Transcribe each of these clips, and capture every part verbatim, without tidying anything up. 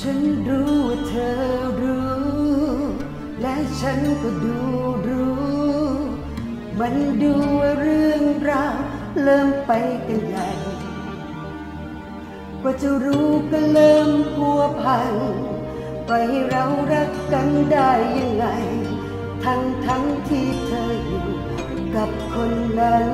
ฉันรู้ว่าเธอรู้และฉันก็ดูรู้มันดูว่าเรื่องราวเริ่มไปกันใหญ่กว่าจะรู้ก็เริ่มพัวพันปล่อยให้เรารักกันได้ยังไงทั้งทั้งที่เธออยู่กับคนนั้น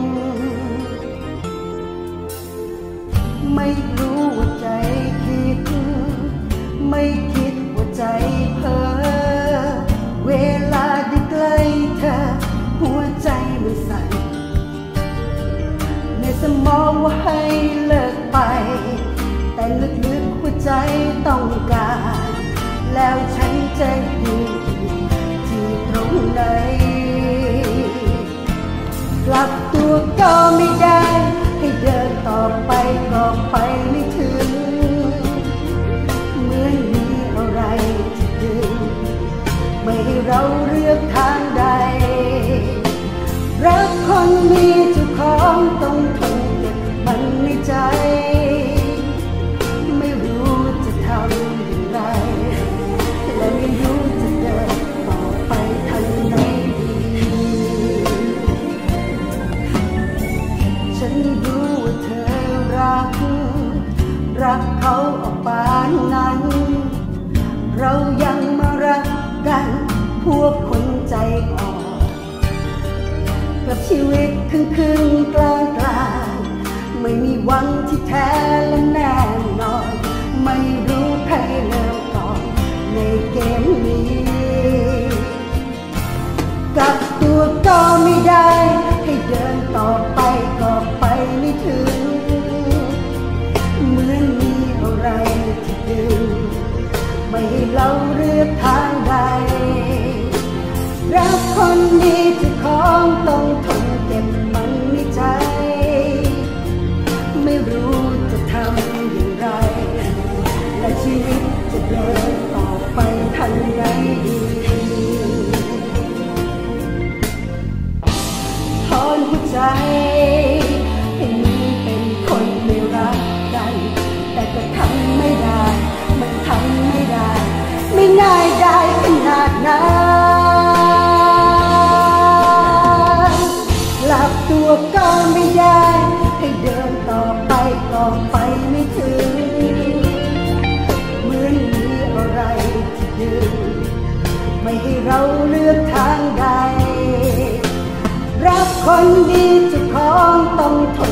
ไม่รู้ว่าใจคิดไม่คิดว่าใจเพ้อเวลาได้ใกล้เธอหัวใจมันสั่นในสมองว่าให้เลิกไปแต่ลึกๆหัวใจต้องการแล้วฉันจะอยู่ที่ตรงไหนกลับตัวก็ไม่ได้ให้เดินต่อไปก็ไปไม่ถึงเหมือนมีอะไรที่ดึงไม่ให้เราเลือกทางใดรักคนมีเจ้าของต้องทนเก็บมันในใจไม่รู้จะทำอย่างไรและไม่รู้จะเดินต่อไปทางไหนดีฉันรู้ว่าเธอรักรักเขาออกปานนั้นเรายังมารักกันพวกคนใจอ่อนกับชีวิตครึ่งครึ่งกลางกลางไม่มีหวังที่แท้และแน่นอนไม่รู้ใครเริ่มก่อนในเกมนี้กับตัวก็ไม่ได้ให้เดินต่อไปก็ไปไม่ถึงเหมือนมีอะไรที่ดึงไม่ให้เราเลือกทางใดรักคนนี้เจ้าของต้องทนเก็บมันในใจไม่รู้จะทำอย่างไรและชีวิตจะเดินต่อไปทางไหนดีถอนหัวใจให้มันเป็นคนไม่รักกันแต่ก็ทำไม่ได้มันทำไม่ได้ไม่ง่ายได้ขนาดนั้นหลับตัวก็ไม่ได้ให้เดินต่อไปก็ไปไม่ถึงเหมือนมีอะไรที่ดึงไม่ให้เราเลือกทางใดรักคนดีเจ้าของต้องท